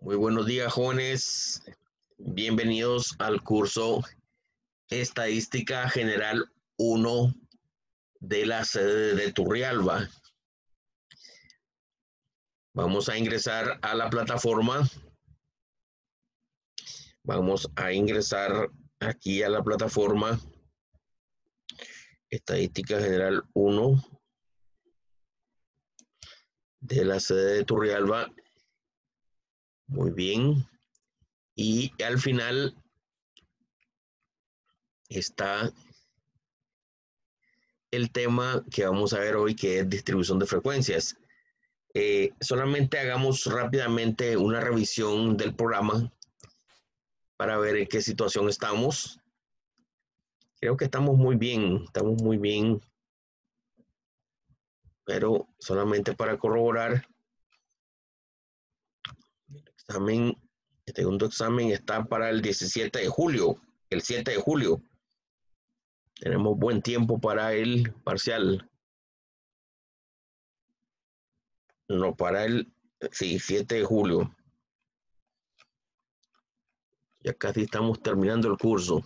Muy buenos días, jóvenes. Bienvenidos al curso Estadística General 1 de la sede de Turrialba. Vamos a ingresar a la plataforma. Vamos a ingresar aquí a la plataforma Estadística General 1 de la sede de Turrialba. Muy bien. Y al final está el tema que vamos a ver hoy, que es distribución de frecuencias. Solamente hagamos rápidamente una revisión del programa para ver en qué situación estamos. Creo que estamos muy bien, pero solamente para corroborar, el segundo examen está para el 17 de julio, el 7 de julio. Tenemos buen tiempo para el parcial. No, sí, 7 de julio. Ya casi estamos terminando el curso.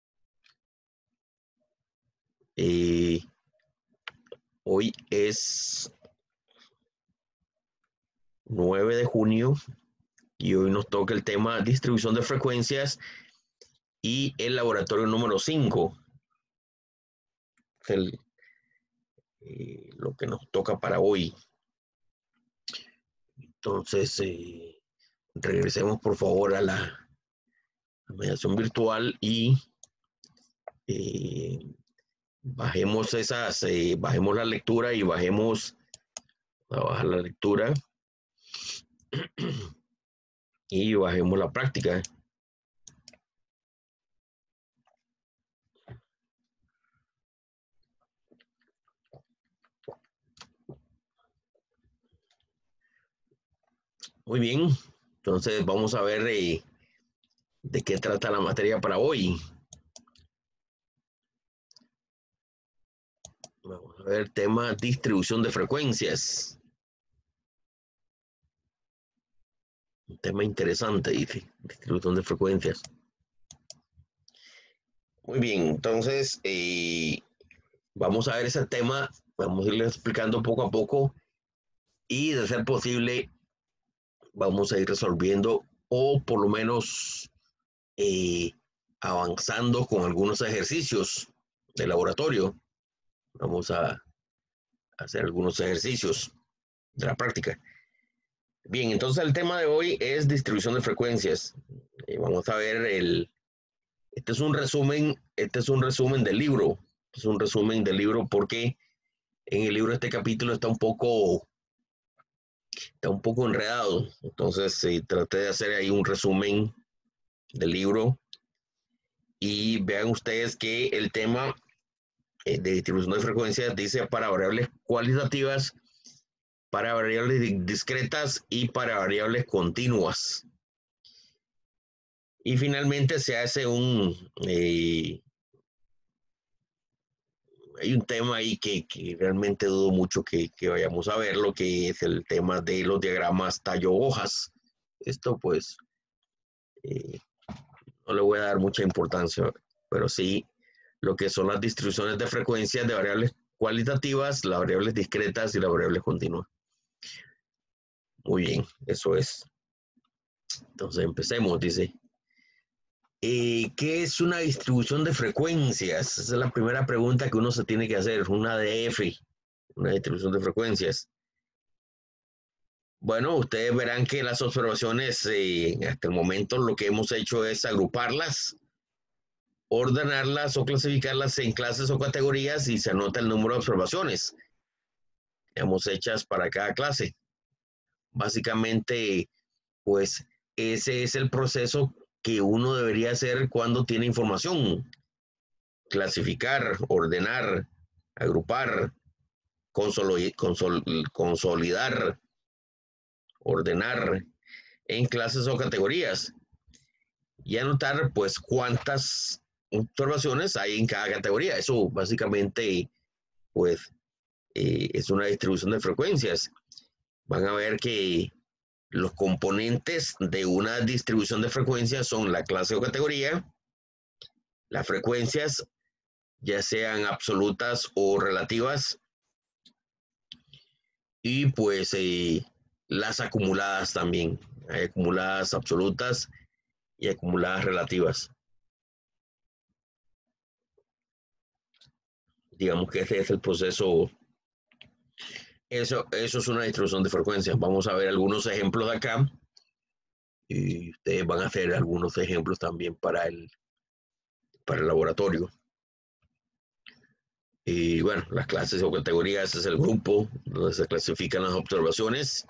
Hoy es 9 de junio y hoy nos toca el tema distribución de frecuencias y el laboratorio número 5. Lo que nos toca para hoy. Entonces, regresemos por favor a la mediación virtual y bajemos bajemos la lectura y bajemos a bajar la lectura y bajemos la práctica. Muy bien, entonces vamos a ver de qué trata la materia para hoy. Vamos a ver tema distribución de frecuencias. Un tema interesante, dice, distribución de frecuencias. Muy bien, entonces vamos a ver ese tema, vamos a irle explicando poco a poco y de ser posible vamos a ir resolviendo o por lo menos avanzando con algunos ejercicios de laboratorio. Vamos a hacer algunos ejercicios de la práctica. Bien, entonces el tema de hoy es distribución de frecuencias. Vamos a ver este es un resumen del libro. Es un resumen del libro porque en el libro este capítulo está un poco enredado. Entonces traté de hacer ahí un resumen del libro y vean ustedes que el tema de distribución de frecuencias dice para variables cualitativas, para variables discretas y para variables continuas. Y finalmente se hace hay un tema ahí que realmente dudo mucho que vayamos a ver, lo que es el tema de los diagramas tallo-hojas. Esto pues no le voy a dar mucha importancia, pero sí lo que son las distribuciones de frecuencias de variables cualitativas, las variables discretas y las variables continuas. Muy bien, eso es. Entonces empecemos, dice. ¿Qué es una distribución de frecuencias? Esa es la primera pregunta que uno se tiene que hacer, una DF, una distribución de frecuencias. Bueno, ustedes verán que las observaciones, hasta el momento lo que hemos hecho es agruparlas, ordenarlas o clasificarlas en clases o categorías y se anota el número de observaciones, digamos, hechas para cada clase. Básicamente, pues ese es el proceso que uno debería hacer cuando tiene información. Clasificar, ordenar, agrupar, consolidar, ordenar en clases o categorías y anotar pues cuántas observaciones hay en cada categoría. Eso básicamente pues es una distribución de frecuencias. Van a ver que Los componentes de una distribución de frecuencias son la clase o categoría, las frecuencias, ya sean absolutas o relativas, y pues las acumuladas también. Hay acumuladas absolutas y acumuladas relativas. Digamos que ese es el proceso. Eso es una distribución de frecuencias. Vamos a ver algunos ejemplos de acá y ustedes van a hacer algunos ejemplos también para el laboratorio. Y bueno, las clases o categorías es el grupo donde se clasifican las observaciones.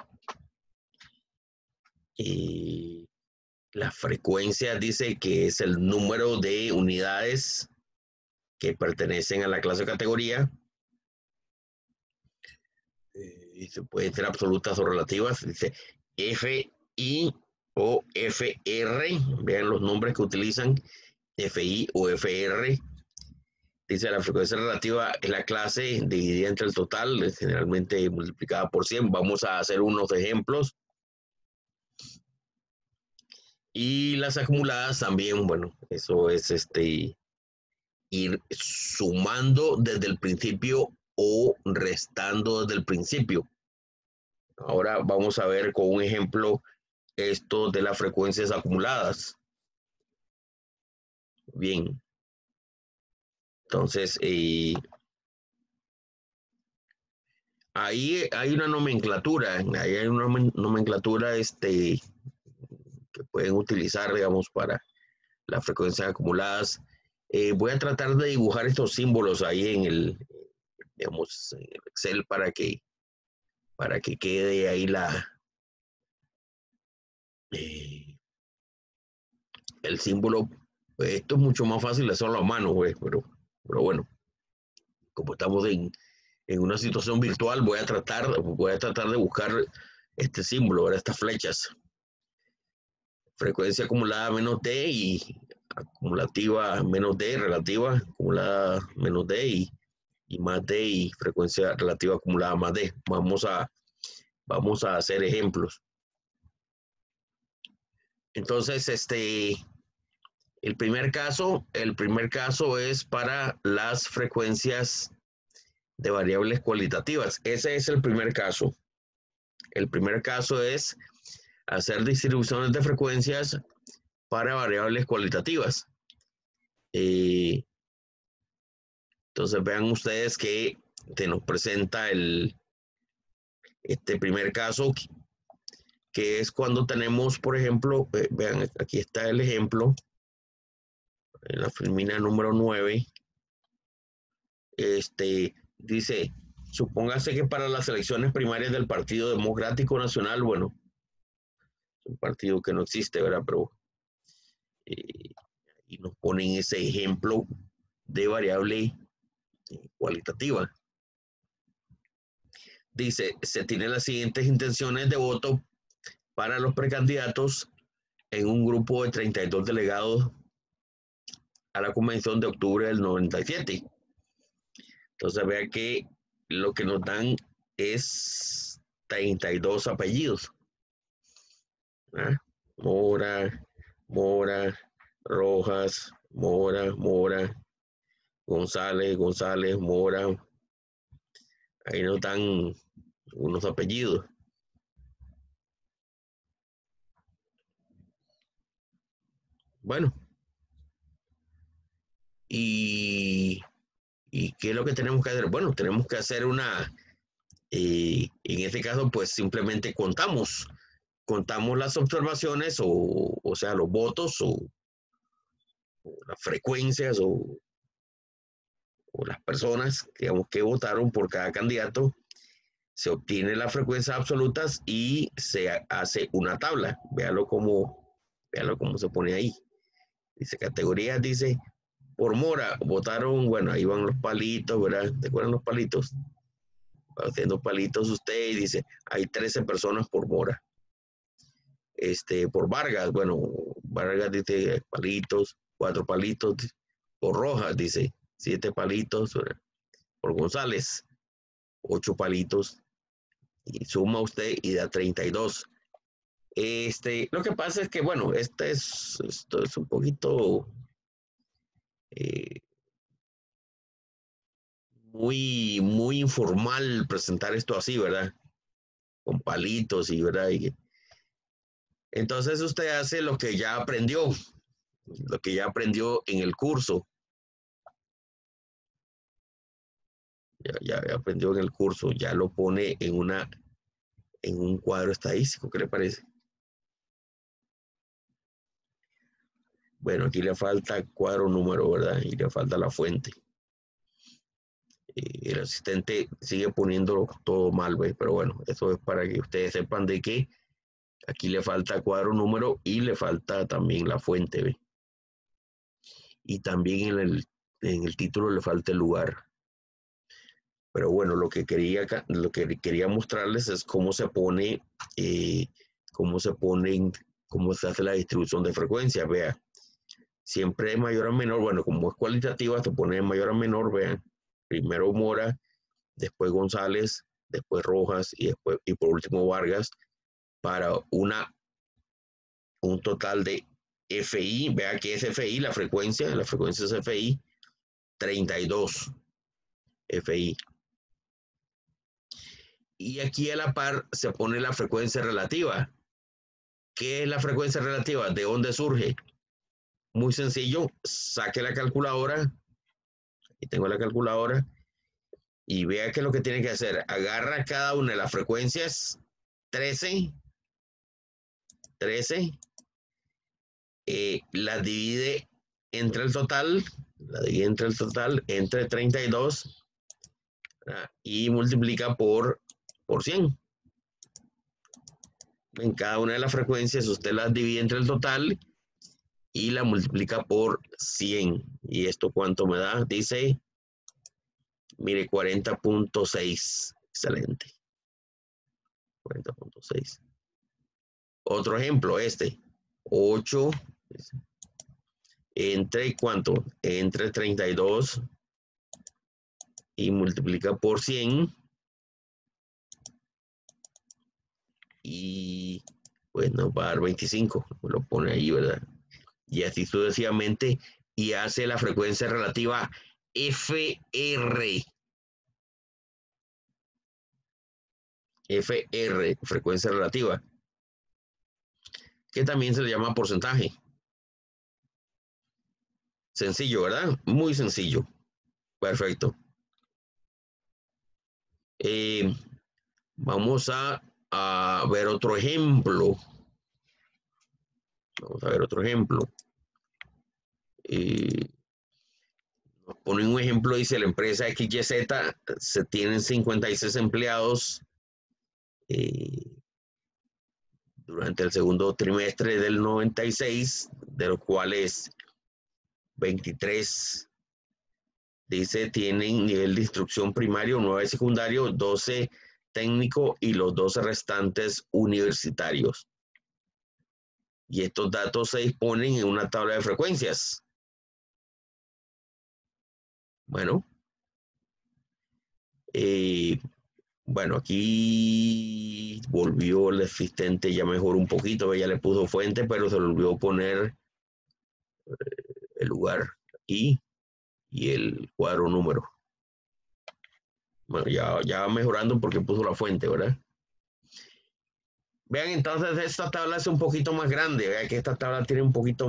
Y la frecuencia dice que es el número de unidades que pertenecen a la clase o categoría. Y se pueden ser absolutas o relativas. Dice FI o FR. Vean los nombres que utilizan. FI o FR. Dice la frecuencia relativa es la clase dividida entre el total, generalmente multiplicada por 100. Vamos a hacer unos ejemplos. Y las acumuladas también, bueno, eso es ir sumando desde el principio o restando desde el principio. Ahora vamos a ver con un ejemplo esto de las frecuencias acumuladas. Bien, entonces ahí hay una nomenclatura, ahí hay una nomenclatura que pueden utilizar, digamos, para las frecuencias acumuladas. Voy a tratar de dibujar estos símbolos ahí digamos, en el Excel para que quede ahí el símbolo. Esto es mucho más fácil de hacerlo a mano, pues, pero bueno, como estamos en una situación virtual, voy a tratar de buscar este símbolo, ¿verdad? Estas flechas. Frecuencia acumulada menos D y acumulativa menos D, relativa acumulada menos D y más D y frecuencia relativa acumulada más D. Vamos a hacer ejemplos. Entonces, el primer caso es para las frecuencias de variables cualitativas. Ese es el primer caso. El primer caso es hacer distribuciones de frecuencias para variables cualitativas. Entonces vean ustedes que se nos presenta este primer caso, que es cuando tenemos, por ejemplo, vean, aquí está el ejemplo, en la filmina número 9, dice, supóngase que para las elecciones primarias del Partido Democrático Nacional, bueno, es un partido que no existe, ¿verdad? Pero y nos ponen ese ejemplo de variable cualitativa. Dice, se tienen las siguientes intenciones de voto para los precandidatos en un grupo de 32 delegados a la convención de octubre del 97. Entonces vea que lo que nos dan es 32 apellidos. ¿Ah? Mora, Mora, Rojas, Mora, Mora, González, González, Mora. Ahí nos dan unos apellidos. Bueno, y ¿qué es lo que tenemos que hacer? Bueno, tenemos que hacer en este caso, pues simplemente contamos las observaciones o sea, los votos o las frecuencias o las personas, digamos, que votaron por cada candidato, se obtiene las frecuencias absolutas y se hace una tabla. Véalo cómo se pone ahí. Dice categorías, dice por Mora, votaron, bueno, ahí van los palitos, ¿verdad? ¿Te acuerdan los palitos? Va haciendo palitos usted y dice, hay 13 personas por Mora. Por Vargas, bueno, Vargas dice palitos, 4 palitos. Por Rojas dice 7 palitos. Por González, 8 palitos. Y suma usted y da 32. Lo que pasa es que, bueno, esto es un poquito eh, muy informal presentar esto así, ¿verdad? Con palitos y, ¿verdad? Entonces usted hace lo que ya aprendió en el curso, ya aprendió en el curso, ya lo pone en un cuadro estadístico, ¿qué le parece? Bueno, aquí le falta cuadro número, ¿verdad? Y le falta la fuente. El asistente sigue poniendo todo mal, ¿ve? Pero bueno, eso es para que ustedes sepan de que aquí le falta cuadro número y le falta también la fuente, ¿ve? Y también en el título le falta el lugar. Pero bueno, lo que quería mostrarles es eh, cómo se ponen, cómo se hace la distribución de frecuencias. Vea, siempre de mayor a menor. Bueno, como es cualitativa, se pone de mayor a menor. Vean, primero Mora, después González, después Rojas y por último Vargas para un total de FI. Vea que es FI, la frecuencia es FI 32 FI. Y aquí a la par se pone la frecuencia relativa. ¿Qué es la frecuencia relativa? ¿De dónde surge? Muy sencillo, saque la calculadora, y tengo la calculadora, y vea que lo que tiene que hacer, agarra cada una de las frecuencias 13, 13, las divide entre el total, entre 32 y multiplica por 100. En cada una de las frecuencias usted las divide entre el total y la multiplica por 100. ¿Y esto cuánto me da? Dice, mire, 40.6. Excelente. 40.6. Otro ejemplo, 8 entre ¿cuánto? Entre 32 y multiplica por 100. Y pues nos va a dar 25. Lo pone ahí, ¿verdad? Y así sucesivamente. Y hace la frecuencia relativa FR. FR, frecuencia relativa, que también se le llama porcentaje. Sencillo, ¿verdad? Muy sencillo. Perfecto. Eh, vamos a ver otro ejemplo. Vamos a ver otro ejemplo. Nos pone un ejemplo, dice la empresa XYZ, se tienen 56 empleados durante el segundo trimestre del 96, de los cuales 23, dice, tienen nivel de instrucción primario, 9 secundario, 12 técnico y los 12 restantes universitarios. Y estos datos se disponen en una tabla de frecuencias. Bueno, bueno, aquí volvió el asistente, ya mejoró un poquito, ya le puso fuente, pero se le olvidó poner el lugar y el cuadro número. Bueno, ya va mejorando porque puso la fuente, ¿verdad? Vean, entonces esta tabla es un poquito más grande, vean que esta tabla tiene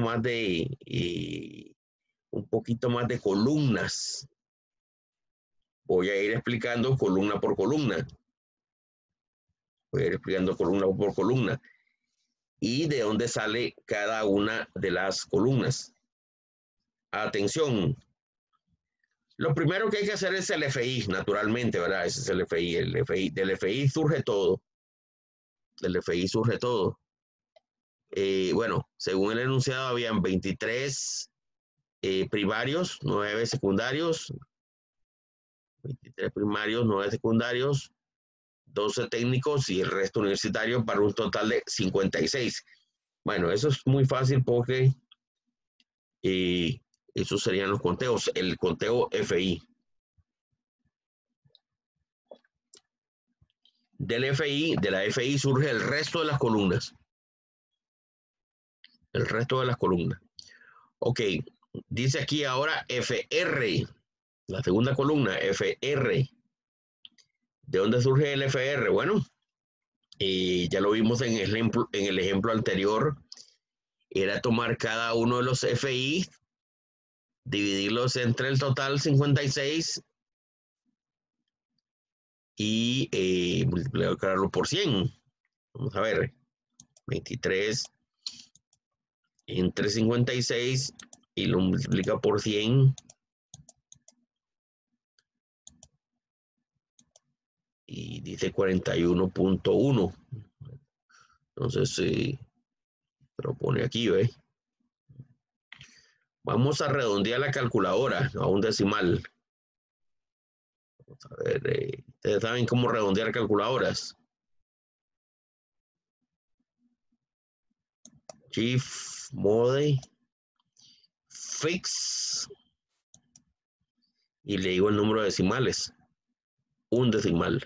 un poquito más de columnas. Voy a ir explicando columna por columna. Voy a ir explicando columna por columna. Y de dónde sale cada una de las columnas. Atención. Lo primero que hay que hacer es el FI, naturalmente, ¿verdad? Ese es el FI. Del FI surge todo. Del FI surge todo. Bueno, según el enunciado, habían 23 primarios, 9 secundarios, 23 primarios, 9 secundarios, 12 técnicos y el resto universitario para un total de 56. Bueno, eso es muy fácil porque esos serían los conteos. El conteo FI. De la FI surge el resto de las columnas. el resto de las columnas. Ok, dice aquí ahora FR, la segunda columna, FR. ¿De dónde surge el FR? Bueno, ya lo vimos en el ejemplo anterior, era tomar cada uno de los FI, dividirlos entre el total 56 y multiplicarlo por 100. Vamos a ver, 23 entre 56 y lo multiplica por 100 y dice 41.1. Entonces, lo pone aquí, ¿ve? Vamos a redondear la calculadora a un decimal. Vamos a ver, ¿ustedes saben cómo redondear calculadoras? Shift, Mode, Fix, y le digo el número de decimales. Un decimal.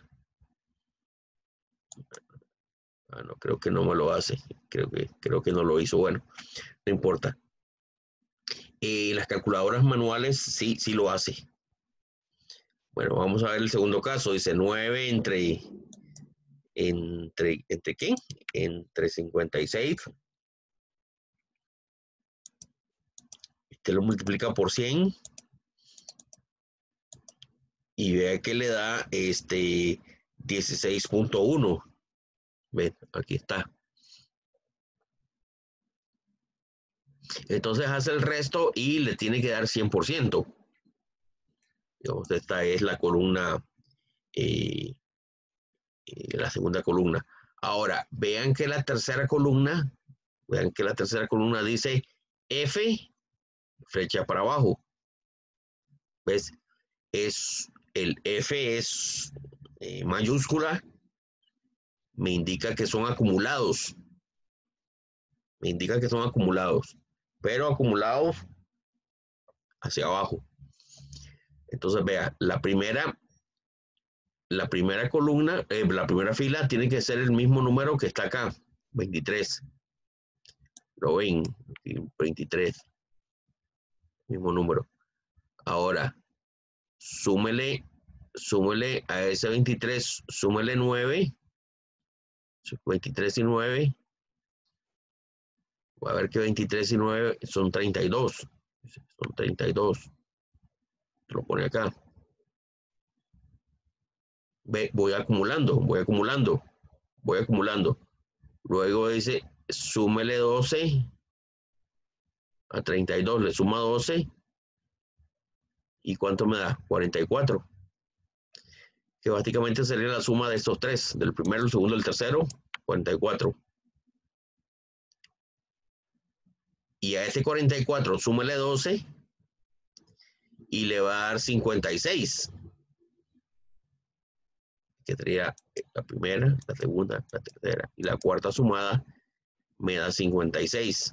No, creo que no me lo hace. Creo que no lo hizo. Bueno, no importa. Las calculadoras manuales sí lo hace. Bueno, vamos a ver el segundo caso. Dice 9 ¿entre qué? Entre 56. Usted lo multiplica por 100 y vea que le da 16.1. Ven, aquí está. Entonces hace el resto y le tiene que dar 100%. Digamos, esta es la columna, la segunda columna. Ahora, vean que la tercera columna dice F, flecha para abajo. ¿Ves? El F es mayúscula, me indica que son acumulados. Pero acumulados hacia abajo. Entonces, vea, la primera columna, la primera fila tiene que ser el mismo número que está acá, 23. Lo ven, 23, mismo número. Ahora, súmele a ese 23, súmele 9, 23 y 9. Voy a ver que 23 y 9 son 32. Son 32. Lo pone acá. Voy acumulando. Luego dice, súmele 12 a 32, le suma 12. ¿Y cuánto me da? 44. Que básicamente sería la suma de estos tres, del primero, el segundo, el tercero, 44. Y a este 44 súmele 12 y le va a dar 56. Que sería la primera, la segunda, la tercera y la cuarta sumada me da 56.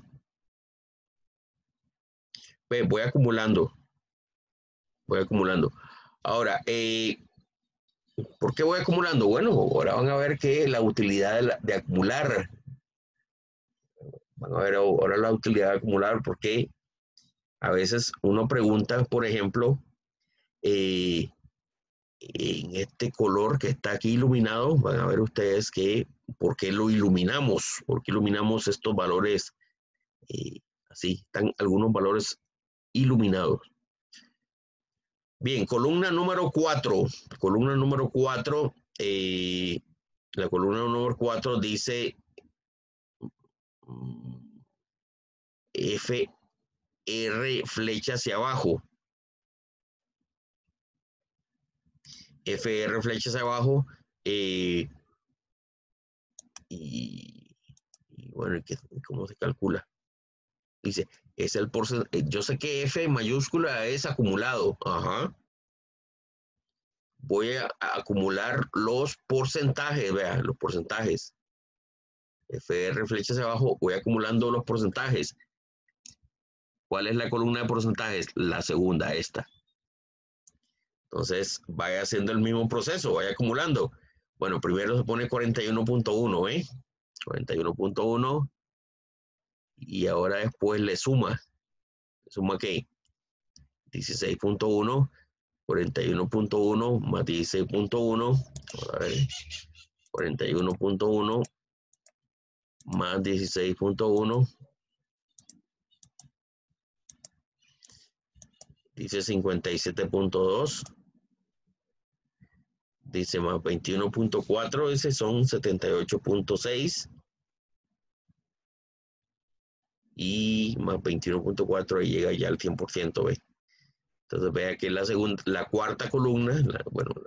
Voy acumulando. Ahora, ¿por qué voy acumulando? Bueno, ahora van a ver que la utilidad de acumular. Van a ver ahora la utilidad de acumular, porque a veces uno pregunta, por ejemplo, en este color que está aquí iluminado, van a ver ustedes que por qué lo iluminamos, estos valores así, están algunos valores iluminados. Bien, columna número 4. La columna número 4 dice FR flecha hacia abajo. FR flecha hacia abajo. Y bueno, ¿cómo se calcula? Dice, es el porcentaje. Yo sé que F mayúscula es acumulado. Ajá. Voy a acumular los porcentajes. Vea, los porcentajes. FR flecha hacia abajo. Voy acumulando los porcentajes. ¿Cuál es la columna de porcentajes? La segunda, esta. Entonces, vaya haciendo el mismo proceso, vaya acumulando. Bueno, primero se pone 41.1, ¿eh? 41.1 y ahora después le suma ¿qué? 16.1, 41.1 más 16.1, a ver, 41.1 más 16.1, dice 57.2, dice más 21.4, dice son 78.6 y más 21.4 y llega ya al 100%, ¿ve? Entonces vea que la cuarta columna, la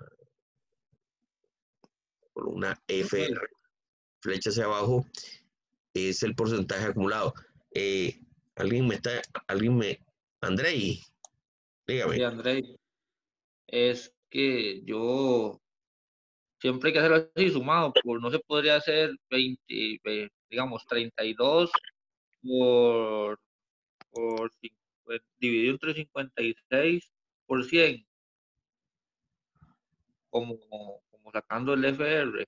columna FR, flecha hacia abajo, es el porcentaje acumulado. Eh, Andrei, dígame. Sí, Andrés, es que yo siempre hay que hacerlo así sumado, no se podría hacer 20, digamos 32 por, dividido entre 56 por 100, como, como sacando el FR.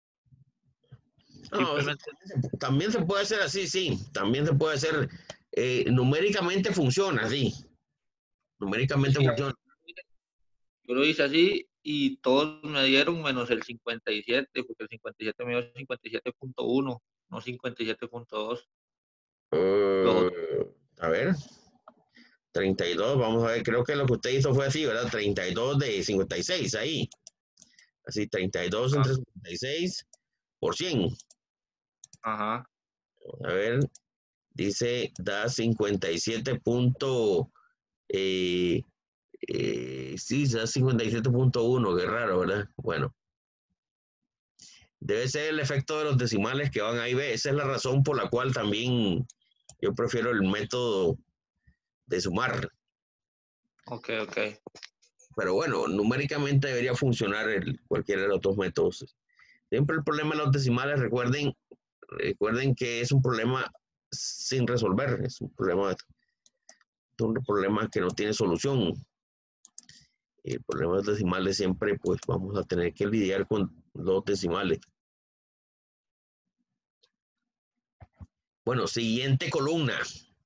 No, Simplemente, también se puede hacer así, sí, también se puede hacer, numéricamente funciona, sí, numéricamente sí, funciona. yo lo hice así y todos me dieron menos el 57, porque el 57 me dio 57.1, no 57.2. Los otros, A ver, 32, vamos a ver, creo que lo que usted hizo fue así, ¿verdad? 32 de 56 ahí, así, 32 ah, entre 56 por 100. ajá, A ver, dice, da 57 sí, da 57.1, qué raro, ¿verdad? Bueno, debe ser el efecto de los decimales que van ahí, ve, esa es la razón por la cual también yo prefiero el método de sumar. ok, ok. Pero bueno, numéricamente debería funcionar cualquiera de los dos métodos. Siempre el problema de los decimales, recuerden que es un problema sin resolver, es un problema que no tiene solución. El problema de los decimales siempre, pues vamos a tener que lidiar con los decimales. Bueno, siguiente columna.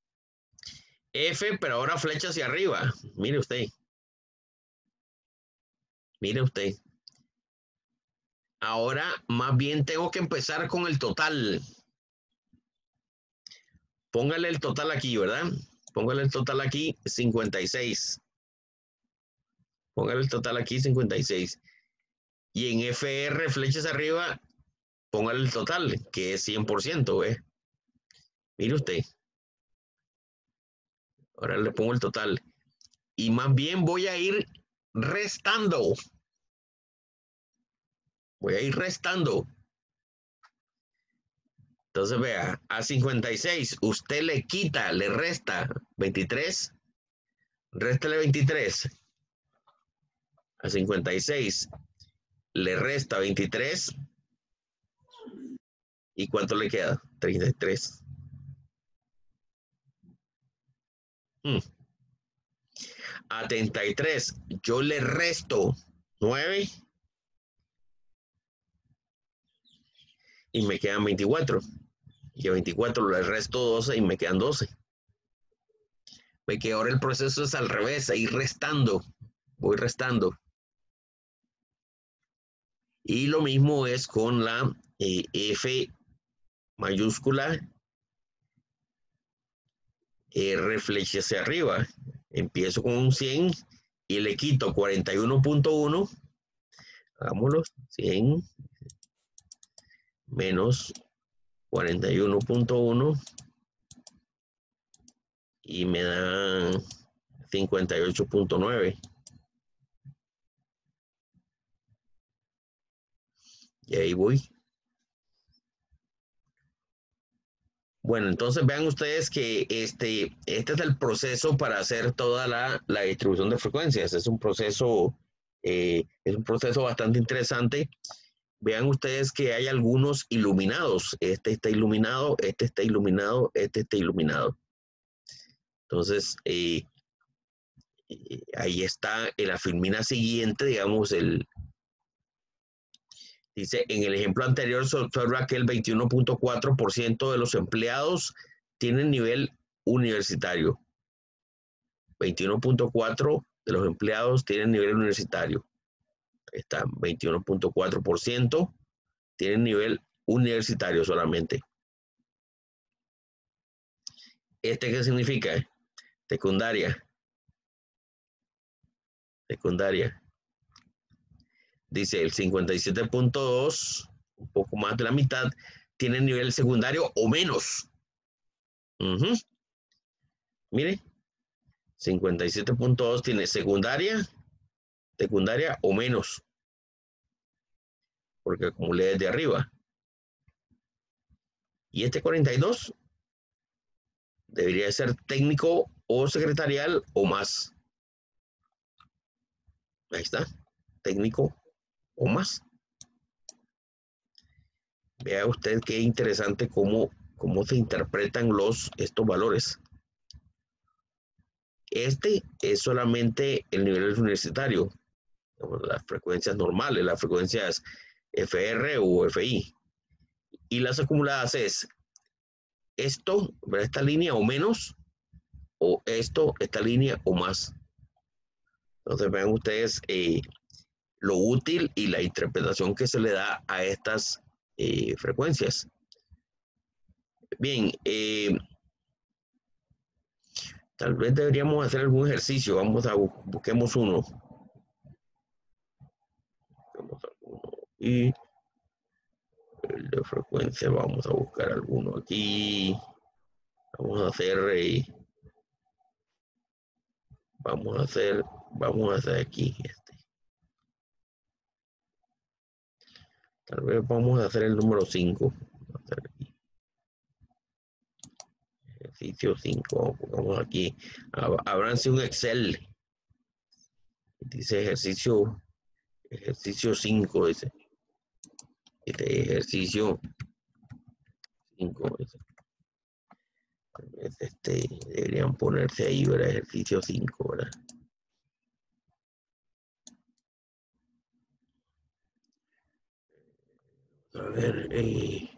F, pero ahora flecha hacia arriba. Mire usted. Mire usted. Ahora más bien tengo que empezar con el total. Póngale el total aquí, ¿verdad? Póngale el total aquí, 56. Póngale el total aquí, 56. Y en FR, flechas arriba, póngale el total, que es 100%, ¿eh? Mire usted. Ahora le pongo el total. Y más bien voy a ir restando. Voy a ir restando. Entonces vea, a 56 usted le quita, le resta 23. Réstale 23. A 56 le resta 23. ¿Y cuánto le queda? 33. A 33 yo le resto 9 y me quedan 24. Y a 24 le resto 12 y me quedan 12. Ve que ahora el proceso es al revés, ir restando. Voy restando. Y lo mismo es con la F mayúscula, R flecha hacia arriba. Empiezo con un 100 y le quito 41.1. Hagámoslo. 100 menos 41.1 y me da 58.9. Y ahí voy. Bueno, entonces vean ustedes que este es el proceso para hacer toda la distribución de frecuencias. Es un proceso bastante interesante. Vean ustedes que hay algunos iluminados. Este está iluminado, este está iluminado, este está iluminado. Entonces, ahí está en la filmina siguiente, digamos, dice, en el ejemplo anterior se observa que el 21.4% de los empleados tienen nivel universitario. 21.4 de los empleados tienen nivel universitario. Está 21.4% tienen nivel universitario solamente. ¿Este qué significa? Secundaria. Secundaria. Dice el 57.2, un poco más de la mitad, tiene nivel secundario o menos. Mire, 57.2 tiene secundaria o menos, porque acumulé desde arriba. Y este 42 debería ser técnico o secretarial o más. Ahí está, técnico o más. Vea usted qué interesante cómo se interpretan estos valores. Este es solamente el nivel universitario, las frecuencias normales, las frecuencias FR o FI. Y las acumuladas es esto, esta línea o menos, o esto, esta línea o más. Entonces vean ustedes lo útil y la interpretación que se le da a estas frecuencias. Bien, tal vez deberíamos hacer algún ejercicio. Vamos a busquemos uno. Y el de frecuencia, vamos a buscar alguno aquí. Vamos a hacer, vamos a hacer aquí este. Tal vez vamos a hacer el número 5. Ejercicio 5. Vamos aquí. Ábranse un Excel. Dice ejercicio 5. Dice. Este ejercicio 5. Deberían ponerse ahí, ¿verdad? Ejercicio 5, ¿verdad? A ver, en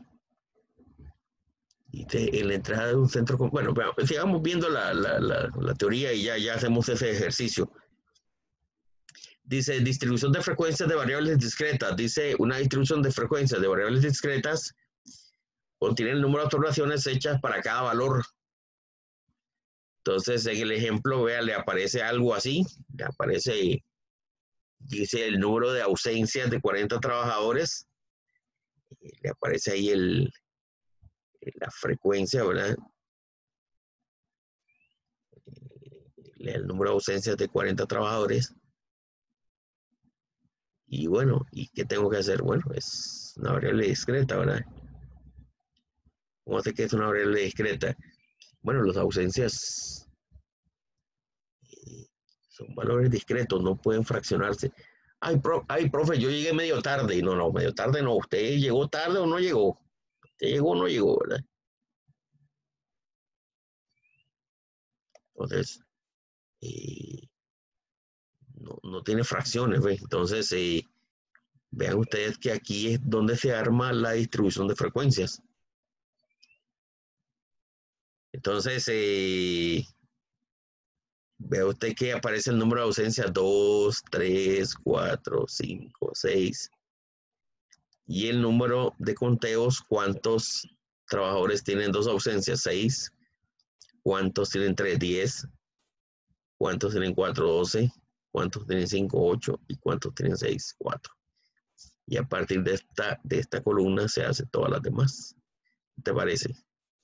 la entrada de un centro, bueno, sigamos viendo la teoría y ya hacemos ese ejercicio. Dice distribución de frecuencias de variables discretas. Dice una distribución de frecuencias de variables discretas contiene el número de observaciones hechas para cada valor. Entonces, en el ejemplo, vea, le aparece algo así, le aparece, dice el número de ausencias de 40 trabajadores, le aparece ahí la frecuencia, ¿verdad? El número de ausencias de 40 trabajadores. Y bueno, ¿y qué tengo que hacer? Bueno, es una variable discreta, ¿verdad? ¿Cómo sé que es una variable discreta? Bueno, las ausencias son valores discretos, no pueden fraccionarse. Ay, profe, yo llegué medio tarde. No, medio tarde no. ¿Usted llegó tarde o no llegó? ¿Usted llegó o no llegó, verdad? Entonces, no tiene fracciones, ¿ves? Entonces, vean ustedes que aquí es donde se arma la distribución de frecuencias. Entonces, vea usted que aparece el número de ausencias 2, 3, 4, 5, 6. Y el número de conteos, ¿cuántos trabajadores tienen 2 ausencias? 6. ¿Cuántos tienen 3? 10. ¿Cuántos tienen 4? 12. ¿Cuántos tienen 5? 8. ¿Y cuántos tienen 6? 4. Y a partir de esta columna se hace todas las demás. ¿Qué te parece?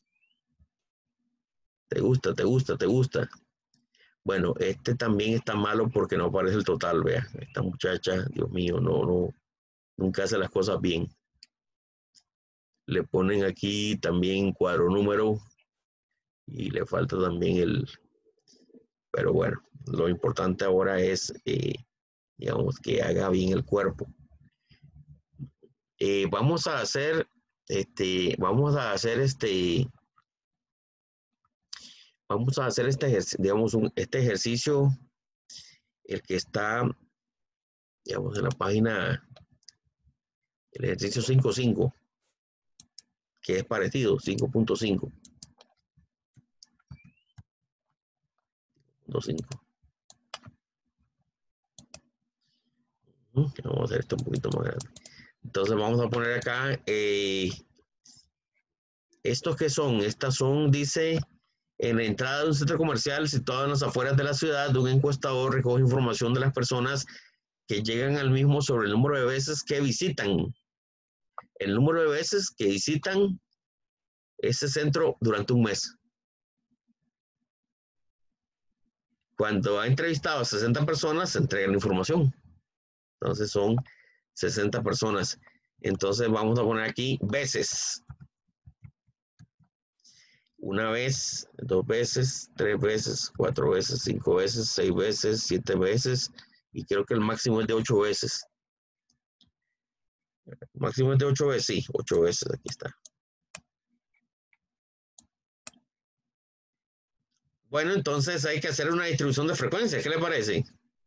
¿Te gusta? ¿Te gusta? ¿Te gusta? Bueno, este también está malo porque no aparece el total, vea. Esta muchacha, Dios mío, nunca hace las cosas bien. Le ponen aquí también cuadro número y le falta también pero bueno, lo importante ahora es, digamos, que haga bien el cuerpo. Vamos a hacer este ejercicio, el que está, digamos, en la página, el ejercicio 5.5, que es parecido, 5.5. 2.5. Vamos a hacer esto un poquito más grande. Entonces vamos a poner acá, ¿estos qué son? Estas son, dice, en la entrada de un centro comercial situado en las afueras de la ciudad, un encuestador recoge información de las personas que llegan al mismo sobre el número de veces que visitan. El número de veces que visitan ese centro durante un mes. Cuando ha entrevistado a 60 personas, se entrega la información. Entonces son 60 personas. Entonces vamos a poner aquí veces. Una vez, 2 veces, 3 veces, 4 veces, 5 veces, 6 veces, 7 veces. Y creo que el máximo es de 8 veces. Máximo es de 8 veces, sí, 8 veces, aquí está. Bueno, entonces hay que hacer una distribución de frecuencia, ¿qué le parece?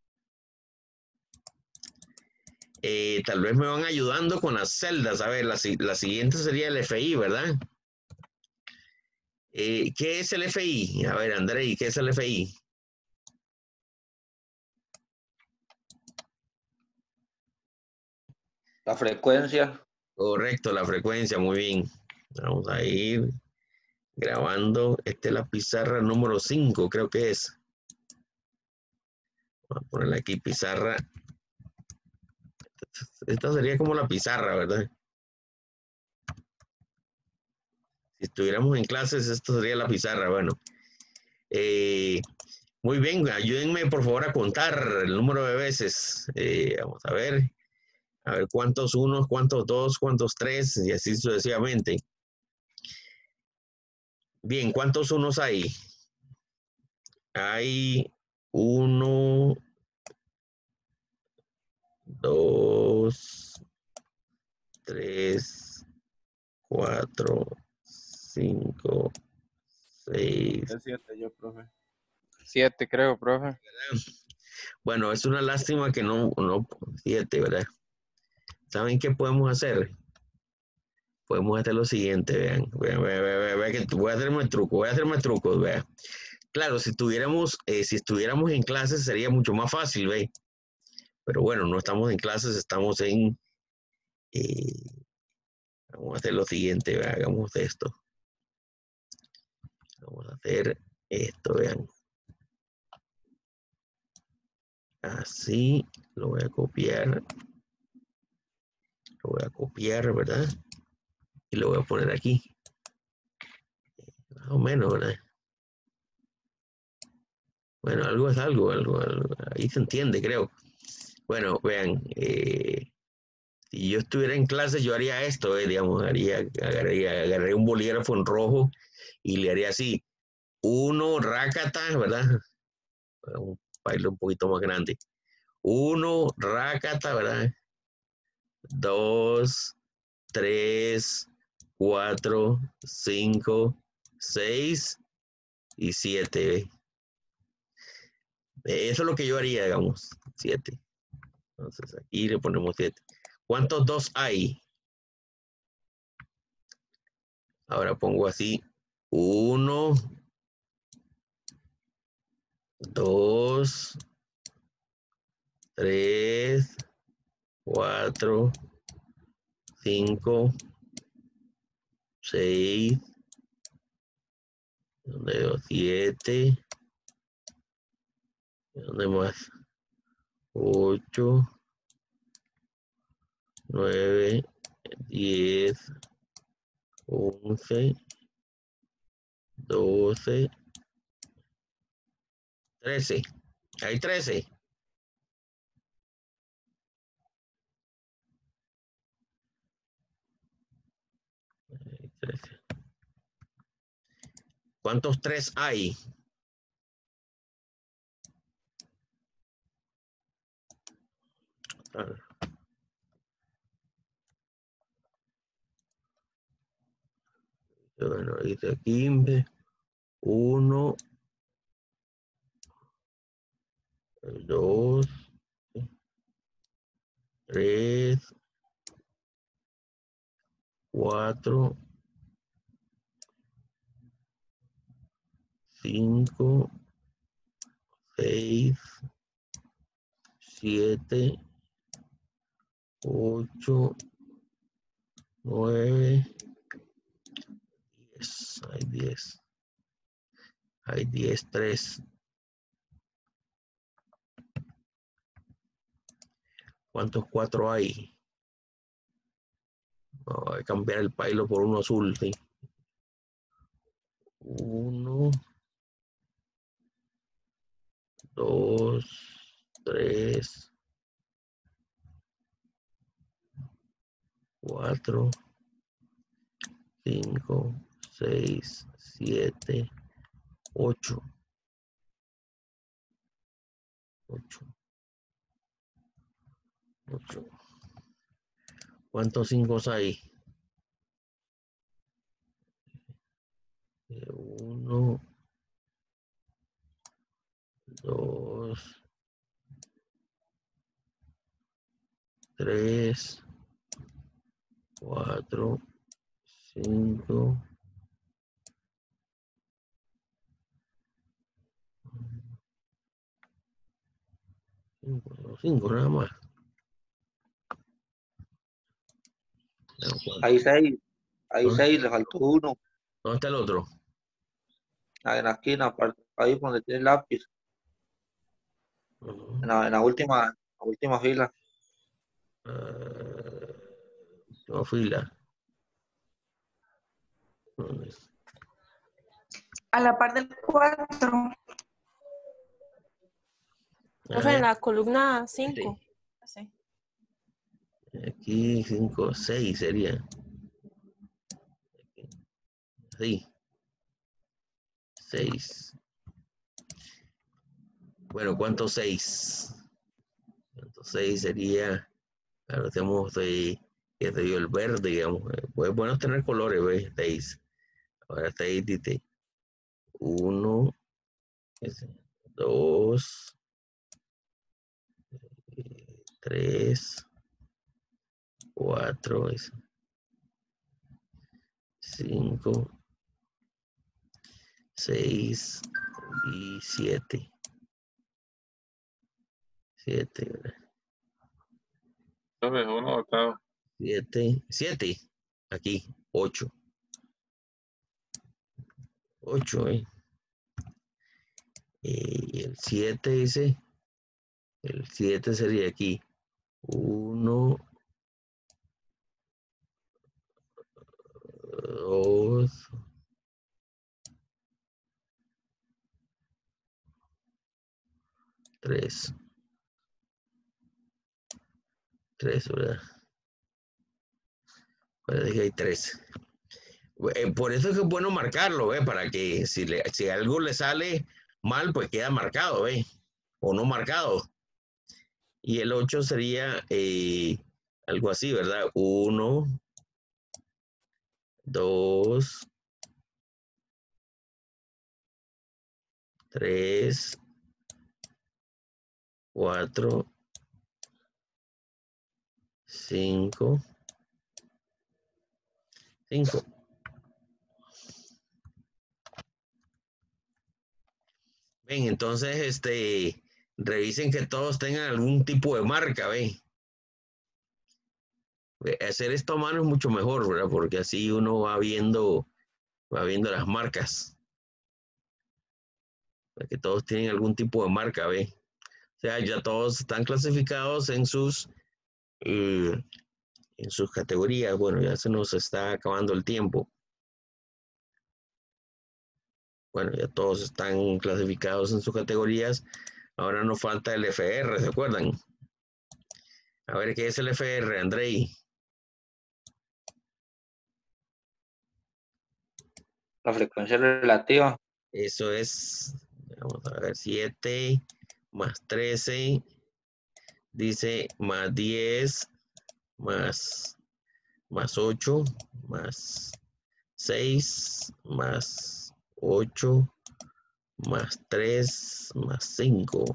Tal vez me van ayudando con las celdas. A ver, la siguiente sería el FI, ¿verdad? ¿Qué es el FI? A ver, Andrei, ¿qué es el FI? La frecuencia. Correcto, la frecuencia, muy bien. Vamos a ir grabando. Esta es la pizarra número 5, creo que es. Vamos a ponerle aquí pizarra. Esta sería como la pizarra, ¿verdad? Si estuviéramos en clases, esto sería la pizarra. Bueno, muy bien, ayúdenme por favor a contar el número de veces. Vamos a ver cuántos unos, cuántos dos, cuántos tres, y así sucesivamente. Bien, ¿cuántos unos hay? Hay 1, 2, 3, 4, 5, 6. Es 7 yo, profe. 7 creo, profe. Bueno, es una lástima que no 7, ¿verdad? ¿Saben qué podemos hacer? Podemos hacer lo siguiente, vean que voy a hacerme el truco, vean. Claro, si estuviéramos en clases sería mucho más fácil, ¿ve? Pero bueno, no estamos en clases, estamos en... vamos a hacer lo siguiente, vean, hagamos esto. Vamos a hacer esto, vean. Así, lo voy a copiar, ¿verdad? Y lo voy a poner aquí. Más o menos, ¿verdad? Bueno, algo es algo. Ahí se entiende, creo. Bueno, vean, si yo estuviera en clase, yo haría esto, digamos, agarraría un bolígrafo en rojo y le haría así, 1, rácata, ¿verdad? Un baile un poquito más grande. 1, rácata, ¿verdad? 2, 3, 4, 5, 6 y 7. Eso es lo que yo haría, digamos, 7. Entonces aquí le ponemos 7. ¿Cuántos 2 hay? Ahora pongo así, 1, 2, 3, 4, 5, 6, 7, ¿dónde más? 8, 9, 10, 11, 12, 13. Hay 13. ¿Cuántos 3 hay? Bueno, dice aquí 1, 2, 3, 4, 5, 7, 8, 9, 10. Hay 10. Hay 10, 3. ¿Cuántos 4 hay? Voy a cambiar el pailo por uno azul, ¿sí? 1, 2, 3, 4, 5, 6, 7, 8. 8. ¿Cuántos 5 hay? 1, 2, 3, 4, 5, 5 nada más. Hay 6, hay ¿Dónde 6, le faltó uno. está el otro? En la esquina, ahí donde tiene el lápiz, Ujú. en la última fila. Última fila. ¿Dónde es? A la par del 4. Profe, en la columna 5. Sí. Aquí 5, 6 sería. Sí. 6. Bueno, ¿cuántos 6? ¿Cuántos 6 sería? Claro, tenemos que te dio el verde, digamos. Pues bueno tener colores, ¿ves? 6. Ahora 6 dice 1, 2, 3, 4, 5, 6 y 7. 7, ¿verdad? Profe, uno octavo. 7. Aquí, 8. 8, Y el 7 dice, el 7 sería aquí. 1, 2, 3. 3, ¿verdad? Parece que hay 3. Por eso es que es bueno marcarlo, para que si algo le sale mal, pues queda marcado, o no marcado. Y el 8 sería algo así, ¿verdad? 1, 2, 3, 4, 5, 5. Ven, entonces, revisen que todos tengan algún tipo de marca, ¿ven? Hacer esto a mano es mucho mejor, ¿verdad? Porque así uno va viendo las marcas. Que todos tienen algún tipo de marca, ¿ven? O sea, ya todos están clasificados en sus categorías. Bueno, ya se nos está acabando el tiempo. Bueno, ya todos están clasificados en sus categorías. Ahora nos falta el FR, ¿se acuerdan? A ver, ¿qué es el FR, Andrei? La frecuencia relativa. Eso es, vamos a ver, 7 más 13, dice más 10, más 8, más 6, más 8, más 3, más 5,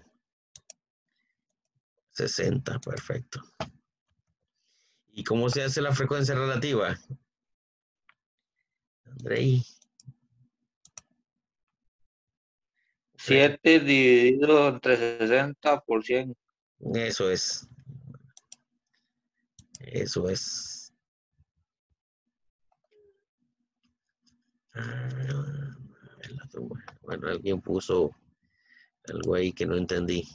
60, perfecto. ¿Y cómo se hace la frecuencia relativa? Andrei. 7 dividido entre 60 por 100. Eso es. Eso es. Bueno, alguien puso algo ahí que no entendí.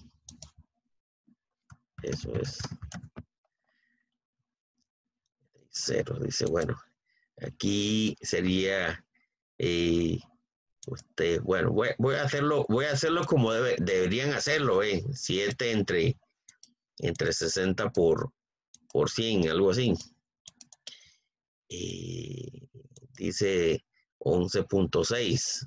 Eso es. 0, dice, bueno, aquí sería bueno, voy a hacerlo como deberían hacerlo, 7 entre 60 por 100, algo así. Dice 11.6.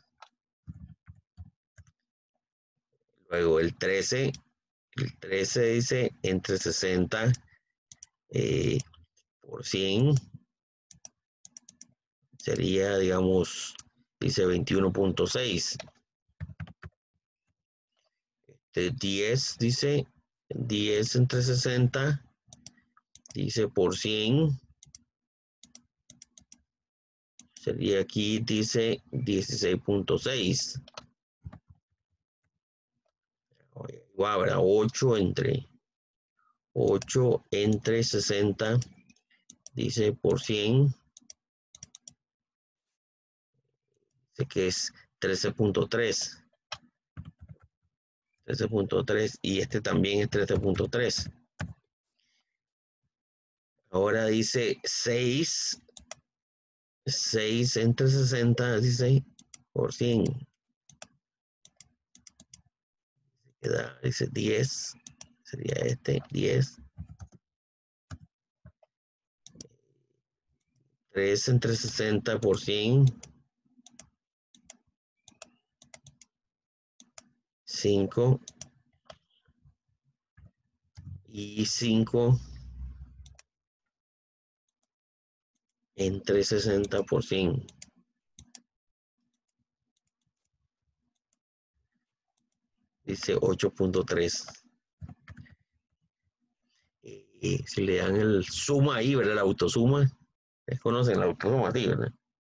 Luego el 13 dice entre 60 por 100. Sería, digamos, dice 21.6. 10 dice 10 entre 60, dice por 100. Sería aquí, dice 16.6. Igual, ¿verdad? 8 entre 60, dice por 100. Dice que es 13.3. 13.3 y este también es 13.3. Ahora dice 6 entre 60, dice por 100. Dice 10, sería este, 10. 3 entre 60 por 100. 5. Y 5 entre 60 por 100. Dice 8.3. Si le dan el suma ahí, ¿verdad? La autosuma. Ustedes conocen la autosuma, sí, ¿verdad?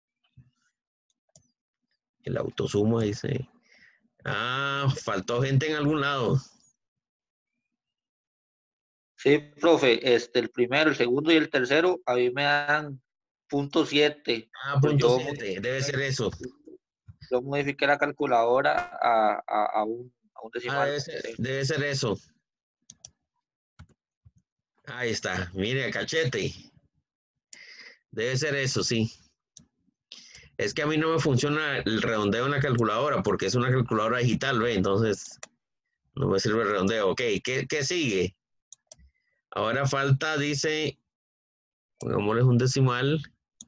El autosuma dice. Faltó gente en algún lado. Sí, profe, el primero, el segundo y el tercero, a mí me dan .7. Punto 7, debe ser eso. Yo modifiqué la calculadora a un decimal. Debe ser eso. Ahí está, mire, cachete. Debe ser eso, sí. Es que a mí no me funciona el redondeo en la calculadora porque es una calculadora digital, ¿ve? Entonces no me sirve el redondeo. Ok, ¿qué sigue? Ahora falta, dice, pongámosle un decimal.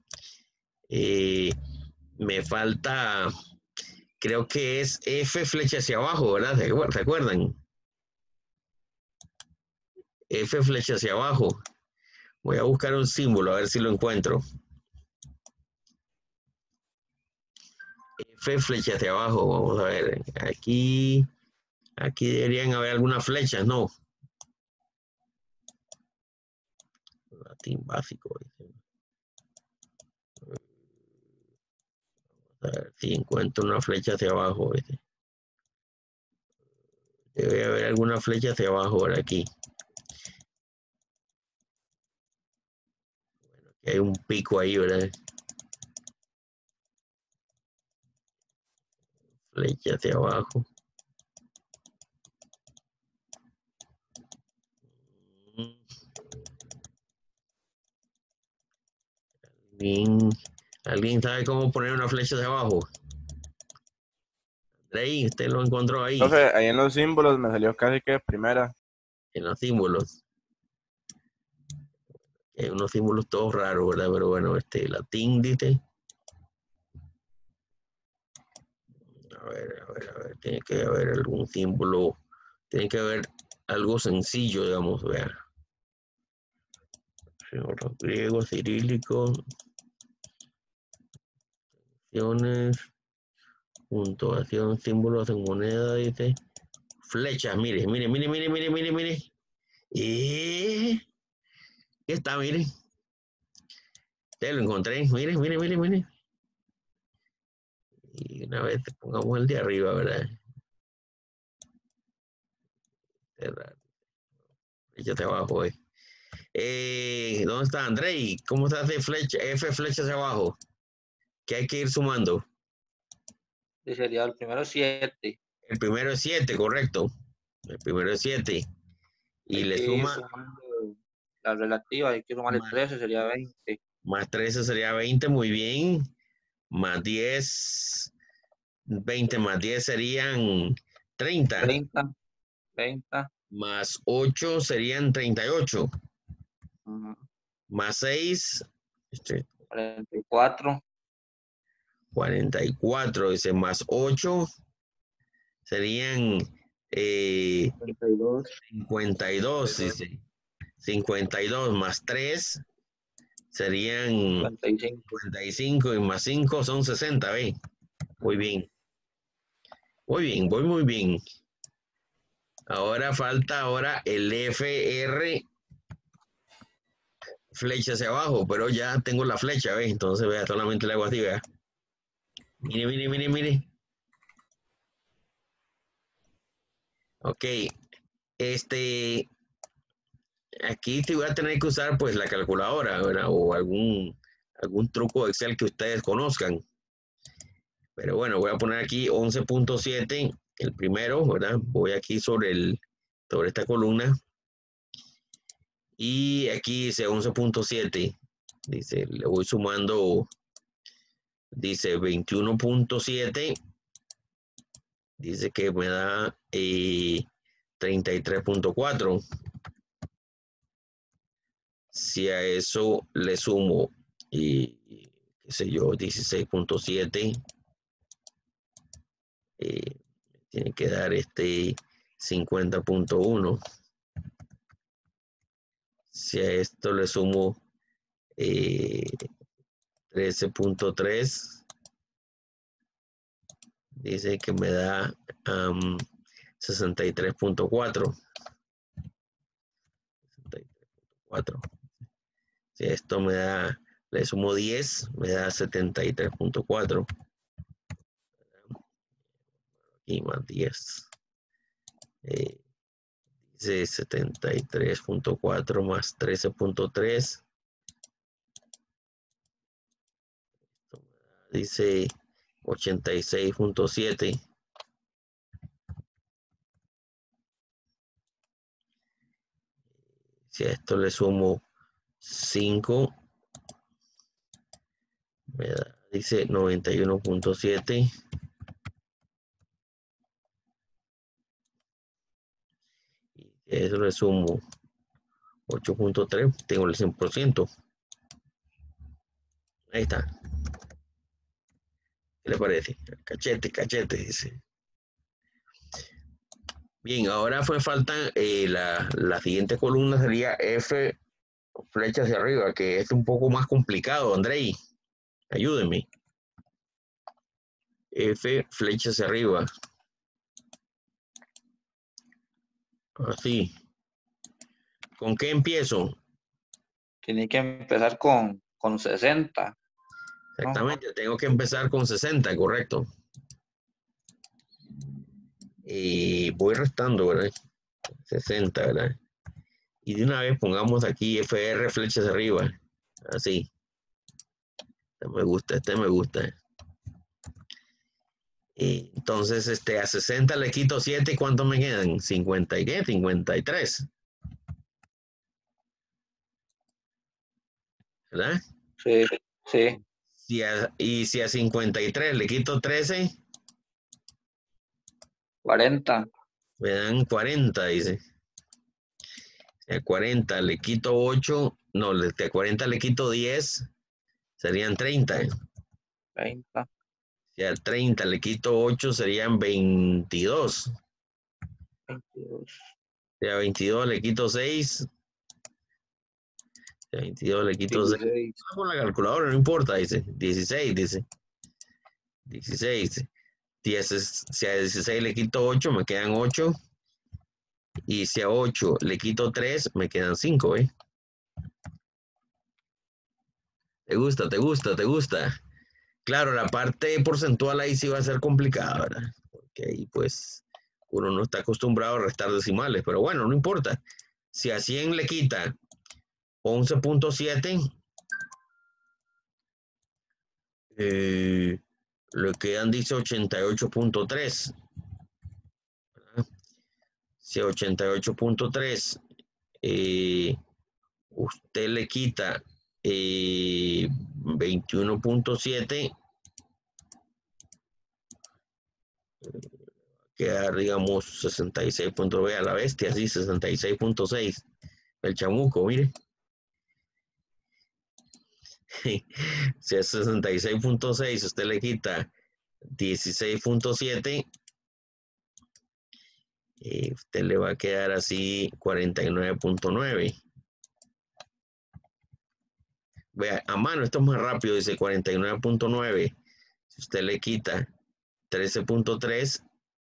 Me falta, creo que es F flecha hacia abajo, ¿verdad? ¿Se acuerdan? F flecha hacia abajo. Voy a buscar un símbolo, a ver si lo encuentro. F flecha hacia abajo, vamos a ver. Aquí deberían haber algunas flechas, ¿no? Latín básico. A ver si encuentro una flecha hacia abajo. Debe haber alguna flecha hacia abajo por aquí. Bueno, aquí hay un pico ahí, ¿verdad? Flecha hacia abajo. ¿Alguien sabe cómo poner una flecha hacia abajo? Andrei, usted lo encontró ahí. Profe, ahí en los símbolos me salió casi que primera. En los símbolos. Hay unos símbolos todos raros, ¿verdad? Pero bueno, latín, dice. A ver. Tiene que haber algún símbolo. Tiene que haber algo sencillo, digamos, vea. Griego, cirílico. Puntuación, símbolos en moneda, dice. Flechas, mire. ¿Qué está? Mire. Te lo encontré. Mire. Y una vez pongamos el de arriba, ¿verdad? Flecha hacia abajo, ¿dónde está Andrei? ¿Cómo está de flecha, F flecha hacia abajo? ¿Qué hay que ir sumando? Y sería el primero 7. El primero es 7, correcto. El primero es 7. Y Hay le que ir suma sumando la relativa, hay que sumarle más, 13, sería 20. más 13 sería 20, muy bien. Más 10, 20 más 10 serían 30. 30, 30. Más 8 serían 38. Ujú. Más 6, 44. 44. Dice, más 8 serían 52. 52. Dice, 52 más 3 serían 55. 55 y más 5 son 60, ¿ve? Muy bien. Muy bien, voy muy bien. Ahora falta el FR flecha hacia abajo, pero ya tengo la flecha, ¿ves? Entonces, vea, solamente le hago así, vea. Mire, mire, mire, mire. Ok. Aquí te voy a tener que usar, pues, la calculadora, ¿verdad? O algún truco de Excel que ustedes conozcan. Pero bueno, voy a poner aquí 11.7, el primero, ¿verdad? Voy aquí sobre esta columna. Y aquí dice 11.7. Dice, le voy sumando, dice 21.7. Dice que me da 33.4. Si a eso le sumo, qué sé yo, 16.7, tiene que dar 50.1. Si a esto le sumo 13.3, dice que me da 63.4. Si esto le sumo 10, me da 73.4. Y más 10. Dice 73.4 más 13.3. Dice 86.7. Si a esto le sumo 5, me da, dice 91.7. Y a eso le sumo 8.3, tengo el 100%. Ahí está. ¿Qué le parece? Cachete, cachete, dice. Bien, ahora falta la siguiente columna sería F flecha hacia arriba, que es un poco más complicado, Andrei. Ayúdeme. F flecha hacia arriba. Así. ¿Con qué empiezo? Tiene que empezar con 60. Exactamente, tengo que empezar con 60, correcto. Y voy restando, ¿verdad? 60, ¿verdad? Y de una vez pongamos aquí FR flechas arriba. Así. Este me gusta, este me gusta. Y entonces, a 60 le quito 7, ¿y cuánto me quedan? 50 y qué? 53. ¿Verdad? Sí, sí. Y si a 53 le quito 13, 40. me dan 40, dice. A 40 le quito 8, no, a 40 le quito 10, serían 30. 30. Si a 30 le quito 8, serían 22. 22. Si a 22 le quito 6, si a 22 le quito 6. 16. Con la calculadora, no importa, dice. 16, dice. 16. Si a 16 le quito 8, me quedan 8. Y si a 8 le quito 3, me quedan 5, ¿eh? ¿Te gusta, te gusta, te gusta? Claro, la parte porcentual ahí sí va a ser complicada, ¿verdad? Porque ahí pues uno no está acostumbrado a restar decimales, pero bueno, no importa. Si a 100 le quita 11.7, le quedan, dice, 88.3. Si a 88.3 usted le quita 21.7, queda, digamos, 66. Vea la bestia, sí, 66.6. El chamuco, mire. Si es 66.6, usted le quita 16.7, usted le va a quedar así 49.9. Vea, a mano esto es más rápido, dice 49.9. Si usted le quita 13.3,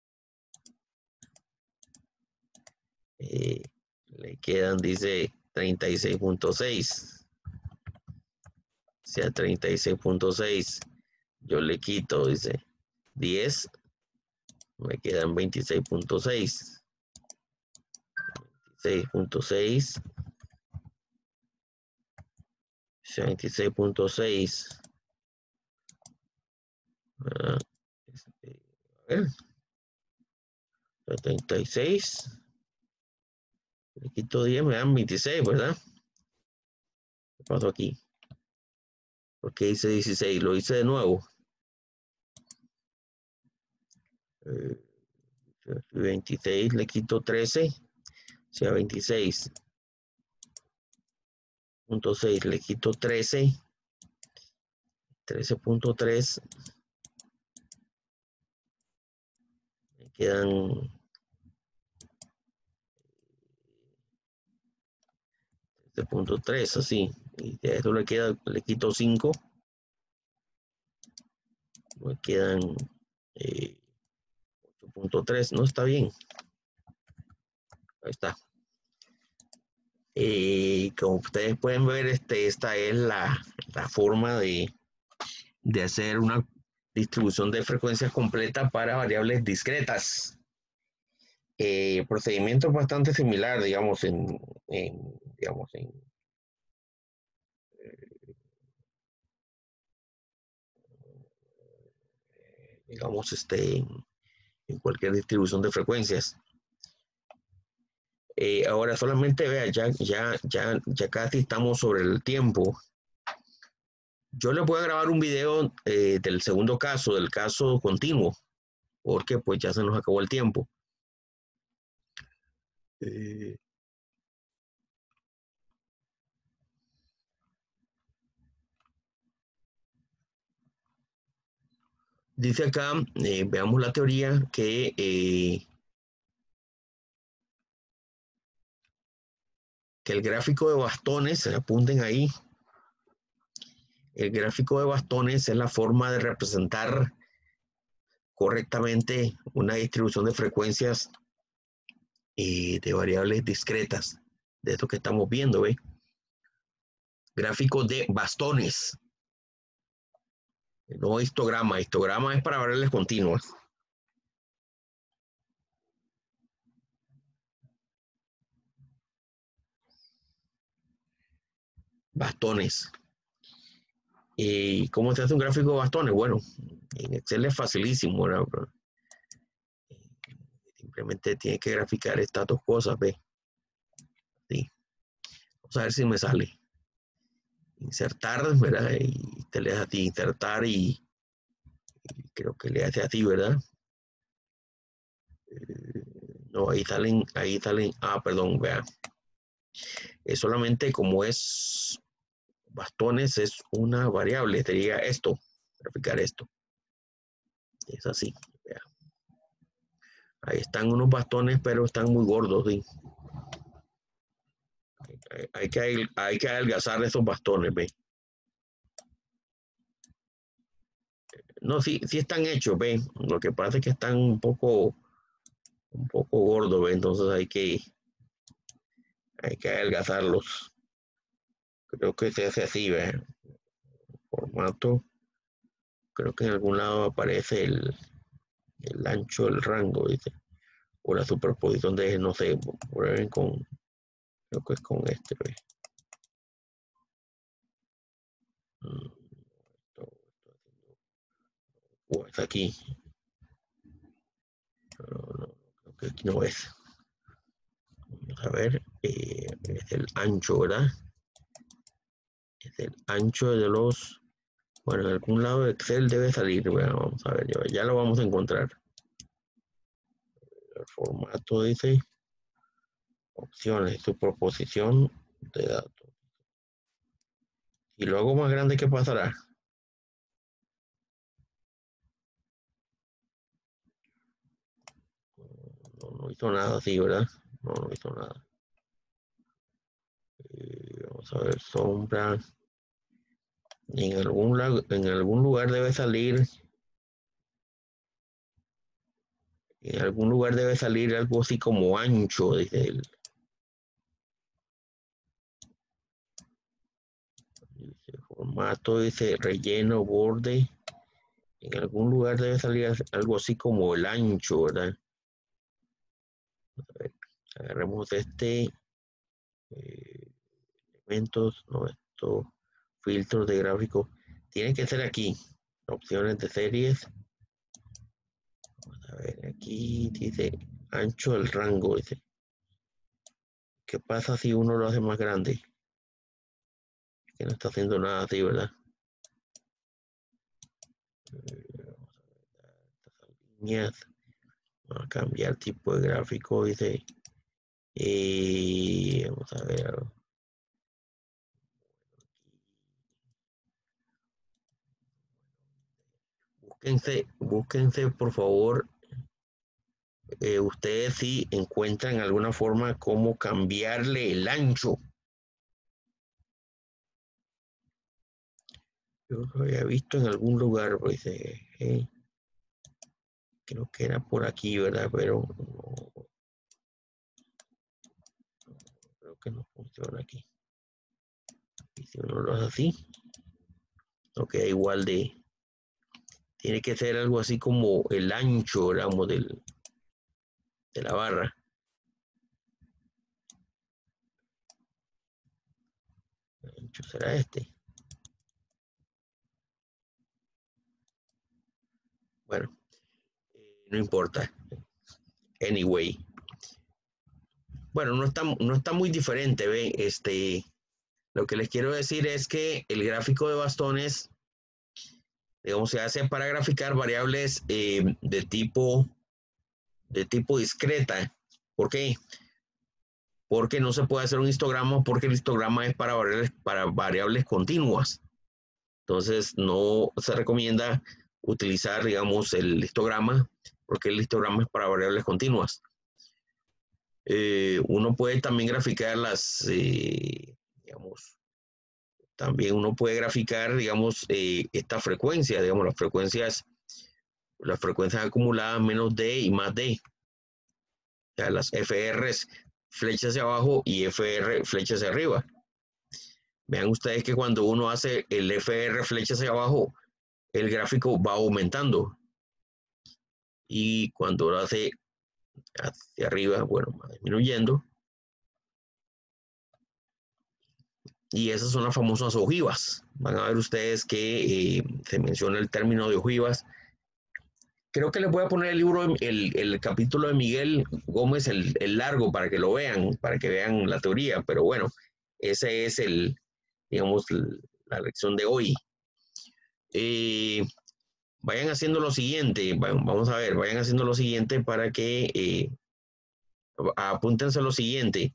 le quedan, dice, 36.6. Si a 36.6 yo le quito, dice, 10, me quedan 26.6. 26.6. 26.6. A ver, 76. Le quito 10, me dan 26, ¿verdad? ¿Qué pasó aquí? ¿Por qué hice 16? Lo hice de nuevo. 26 le quito 13. O sea, 26.6 le quito 13. 13.3. Me quedan 13.3, así. Y de esto le quito 5. Me quedan 8.3. No está bien. Ahí está. Como ustedes pueden ver, esta es la forma de hacer una distribución de frecuencias completa para variables discretas. El procedimiento es bastante similar, digamos, en cualquier distribución de frecuencias. Ahora solamente vea, ya casi estamos sobre el tiempo. Yo les voy a grabar un video del segundo caso, del caso continuo, porque pues ya se nos acabó el tiempo. Dice acá, veamos la teoría, que el gráfico de bastones, se apunten ahí, el gráfico de bastones es la forma de representar correctamente una distribución de frecuencias de variables discretas, de esto que estamos viendo, ¿ve? Gráfico de bastones, no histograma. Histograma es para variables continuas. Bastones. ¿Y cómo se hace un gráfico de bastones? Bueno, en Excel es facilísimo, ¿verdad? Simplemente tiene que graficar estas dos cosas, ¿ve? Sí. Vamos a ver si me sale. Insertar, ¿verdad? Y te le das a ti insertar y creo que le hace así, ¿verdad? No, ahí salen, perdón, vea. Es solamente como es bastones, es una variable, sería esto, graficar esto. Es así, vea. Ahí están unos bastones, pero están muy gordos, ¿sí? Hay que adelgazar esos bastones, ¿ve? No, sí están hechos, ¿ve? Lo que pasa es que están un poco gordos, ¿ve? Entonces hay que adelgazarlos. Creo que se hace así, ¿ve? Formato. Creo que en algún lado aparece el ancho del rango, dice. O la superposición de, no sé, prueben con Creo que es con este, ¿ve? Es aquí. No, creo que aquí no es. Vamos a ver. Es el ancho, ¿verdad? Es el ancho de los... Bueno, en algún lado de Excel debe salir. Bueno, vamos a ver, ya lo vamos a encontrar. El formato dice opciones, su proposición de datos. Y lo hago más grande, ¿qué pasará? No hizo nada así, ¿verdad? No hizo nada. Vamos a ver, sombra. En algún lugar debe salir. En algún lugar debe salir algo así como ancho, dice él. Dice formato, dice relleno, borde. En algún lugar debe salir algo así como el ancho, ¿verdad? A ver, agarremos elementos, no, esto, filtros de gráfico. Tiene que ser aquí. Opciones de series. Vamos a ver, aquí dice ancho del rango, dice. ¿Qué pasa si uno lo hace más grande? Que no está haciendo nada así, ¿verdad? Líneas. Vamos a cambiar tipo de gráfico, dice. Vamos a ver. Búsquense, por favor, ustedes si encuentran alguna forma como cambiarle el ancho. Yo lo había visto en algún lugar, pues, creo que era por aquí, ¿verdad? Pero no, creo que no funciona aquí. Y si uno lo hace así, no queda igual de... Tiene que ser algo así como el ancho, digamos, de la barra. El ancho será este. Bueno, no importa. Anyway. Bueno, no está muy diferente, ¿ve? Lo que les quiero decir es que el gráfico de bastones, digamos, se hace para graficar variables de tipo discreta. ¿Por qué? Porque no se puede hacer un histograma, porque el histograma es para variables continuas. Entonces, no se recomienda utilizar, digamos, el histograma, porque el histograma es para variables continuas. Uno puede también graficar digamos, también uno puede graficar, digamos, esta frecuencia, digamos, las frecuencias acumuladas menos D y más D. O sea, las FRs flecha hacia abajo y FR flecha hacia arriba. Vean ustedes que cuando uno hace el FR flecha hacia abajo, el gráfico va aumentando. Y cuando lo hace hacia arriba, bueno, va disminuyendo. Y esas son las famosas ojivas. Van a ver ustedes que se menciona el término de ojivas. Creo que les voy a poner el libro, el capítulo de Miguel Gómez, el largo, para que lo vean, para que vean la teoría. Pero bueno, ese es digamos, la lección de hoy. Vayan haciendo lo siguiente, vamos a ver, vayan haciendo lo siguiente para que apúntense lo siguiente.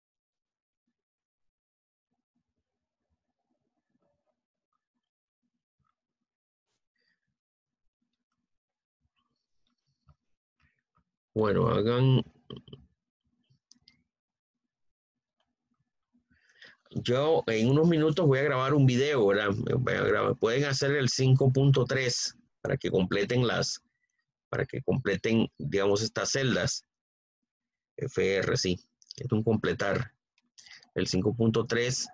Bueno, yo en unos minutos voy a grabar un video, ¿verdad? Pueden hacer el 5.3 para que completen digamos, estas celdas. FR, sí, es un completar. El 5.3.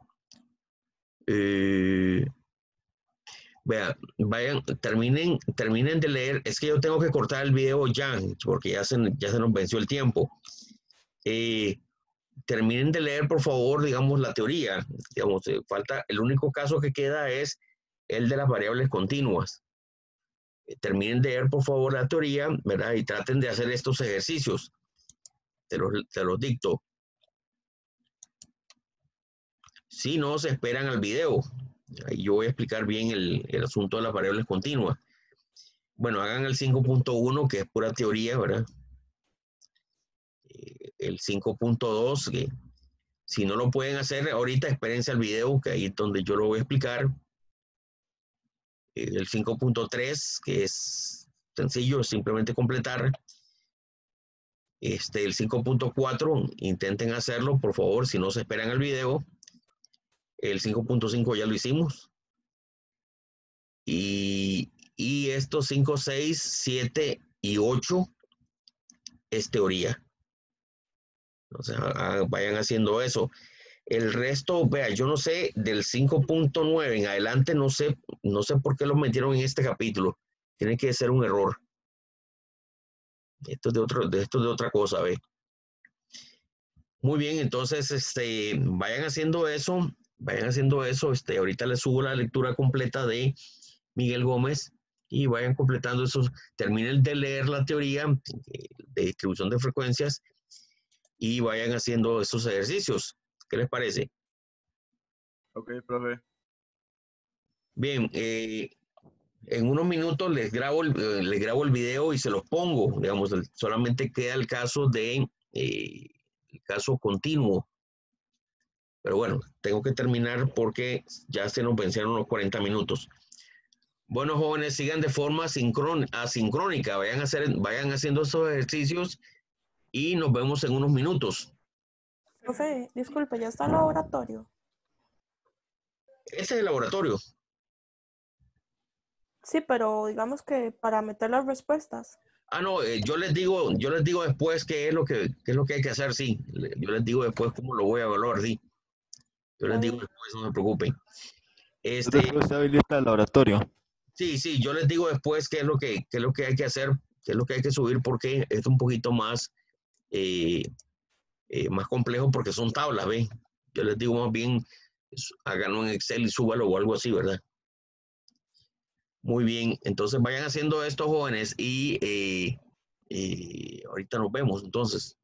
Vayan, terminen de leer. Es que yo tengo que cortar el video ya, porque ya se nos venció el tiempo. terminen de leer, por favor, digamos, la teoría. Digamos, falta, el único caso que queda es el de las variables continuas. Terminen de leer, por favor, la teoría, ¿verdad? Y traten de hacer estos ejercicios. Te los dicto. Si no, se esperan al video. Ahí yo voy a explicar bien el asunto de las variables continuas. Bueno, hagan el 5.1, que es pura teoría, ¿verdad? El 5.2, que si no lo pueden hacer ahorita, espérense al video, que ahí es donde yo lo voy a explicar. El 5.3, que es sencillo, simplemente completar. El 5.4, intenten hacerlo, por favor, si no se esperan al video. El 5.5 ya lo hicimos. Y estos 5, 6, 7 y 8 es teoría. O sea, vayan haciendo eso. El resto, vea, yo no sé, del 5.9 en adelante, no sé por qué lo metieron en este capítulo. Tiene que ser un error. Esto es de otra cosa, ve. Muy bien, entonces, vayan haciendo eso. Ahorita les subo la lectura completa de Miguel Gómez y vayan completando esos. Terminen de leer la teoría de distribución de frecuencias y vayan haciendo esos ejercicios. ¿Qué les parece? Ok, profe. Bien, en unos minutos les grabo el video y se los pongo. Digamos, solamente queda el caso el caso continuo. Pero bueno, tengo que terminar porque ya se nos vencieron los 40 minutos. Bueno, jóvenes, sigan de forma asincrónica. Vayan haciendo estos ejercicios y nos vemos en unos minutos. Profe, disculpe, ¿ya está el laboratorio? Ese es el laboratorio. Sí, pero digamos que para meter las respuestas. Ah, no, yo les digo después qué es lo que hay que hacer, sí. Yo les digo después cómo lo voy a evaluar, sí. Yo les digo después, no se preocupen. Después se habilita el laboratorio. Sí, yo les digo después qué es lo que hay que hacer, qué es lo que hay que subir, porque es un poquito más complejo porque son tablas, ¿ven? Yo les digo más bien, háganlo en Excel y súbalo o algo así, ¿verdad? Muy bien, entonces vayan haciendo esto, jóvenes, y ahorita nos vemos, entonces.